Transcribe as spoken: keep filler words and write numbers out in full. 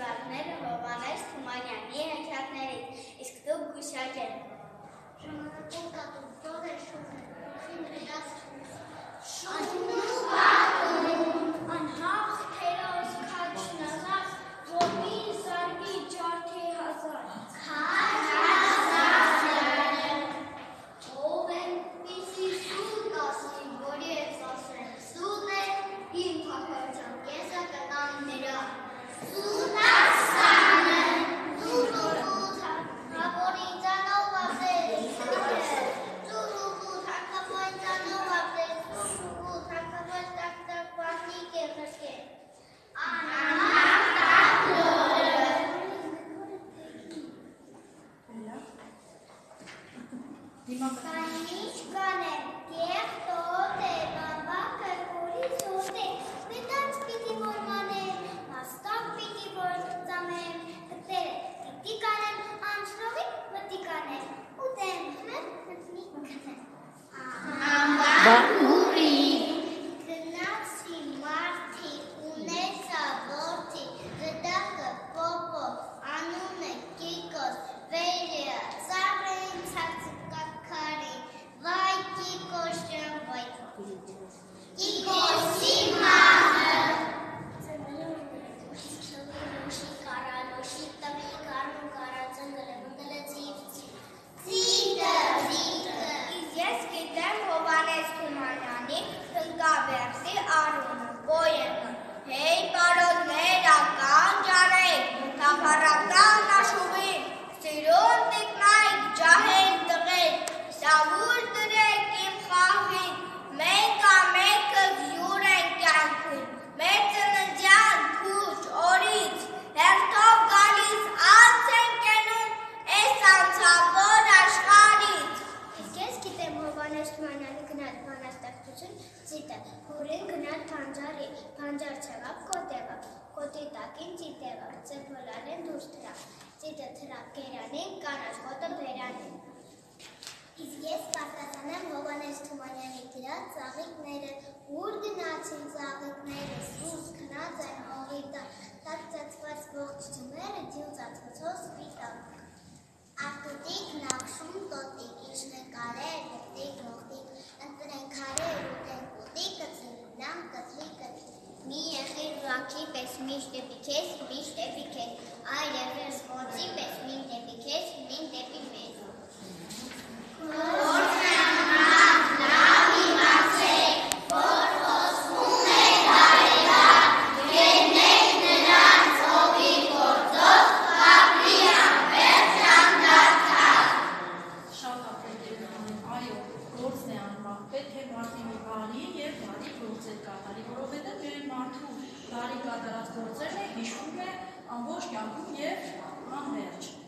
զարդները Հովհաննես Թումանյանի հեքիաթներից, իսկ դուք գուշակ եք։ Ժամանակում տատում ծով էր շուռ, խին գրած Անհախ թերոս քաչնազար, ոմի զարգի ջարդի հազար։ Քաչ հազար ով են պիսի սուտ ասի, որի ես ասեն սուտ է, իմ փակարչան կեսը կտան նրա։ Սուտ ասանը, սուտ ու խուտ, հավորի ծանով ապրես, սուտ ու խուտ, հարկավոյ ծանով ապրես, սուտ ու խուտ, հարկավոյ տակ-տակ պահնիկ է խրկել։ Անհախ տակլորը։ Կանիչ կանեմ, կեղտոտ է, բաբակը հորից հոտ է, պետանց պիտի որմանեմ, մաստակ պիտի ործամեմ, կտերը պիտի կանեմ, անչրովի մտի կանեմ, ուտեմ հմեր մտնի կնեմ։ Բաղուրի Գնացի մարդի, ունեցա որդի, գդակը պոպո, անուն է կիկոս, վերը, ծավրեն ցածկակարի, վայ կիկոս ջան, վայ կիկոսի մահը։ Լոշի կարա, լոշի տմի կարնու կարա, ծնգլը մնդլը ծիվցի, ծիտը, ծիտը։ Ես գիտեմ Հովհաննես Թումանյանի Հնկավերսի արունը, պոեմը, հեյ պարոններ ական ջարեք, թափառական աշուղին, սիրուն տիկնայք, ջահել տղեք, սավուր դրեք իմ խաղին, մենք ամեկս յուր ենք կյանքում, մեր ծննդյան քուչ օրից, հերթով գալիս անց են կենում, էս անցավոր աշխարից։ Իսկ ես գիտեմ Հովհաննես Թումանյանի գնալ բանաստեղծություն ծիտը, հուրին գնալ փանջարի, փանջար չեղավ կոտ եղավ, կոտի տակին ծիտ եղավ, ծեփոլարեն դուրս թրավ, ծիտը թրավ գերանին, կանաչ կոտը բերանին։ Իսկ ես կարտազանեմ Հովհաննես Թումանյանի գրած ծաղիկները, ուր գնացին ծաղիկները, սուս քնած են հողի տակ, տակ ծածկված ողջ ձուները, ջիլ ծածկոցով սպիտակ։ Արտուտիկ, նախշում, տոտիկ, իջնակարեր, հրտիկ, հողտիկ, ընտրեն քարեր, ուտեն կուտիկ, կծրիլան, կծրի, կծրի։ Մի եղիր վանքի պես միշտ դեպի քեզ, միշտ դեպի քեզ, այ եղիր սպորտի պես մին դեպի քեզ, մին դեպի մեզ։ Որովհետև մեր մարդու բարի կատարած գործերն է հիշում է ամբողջ կյանքում և անվերջ։